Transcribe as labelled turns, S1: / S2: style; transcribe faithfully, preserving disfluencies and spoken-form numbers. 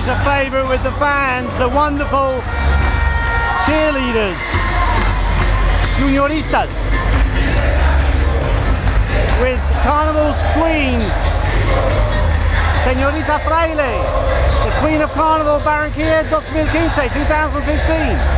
S1: a favourite with the fans, the wonderful cheerleaders, junioristas, with Carnival's Queen, Señorita Fraile, the Queen of Carnival Barranquilla twenty fifteen, two thousand fifteen.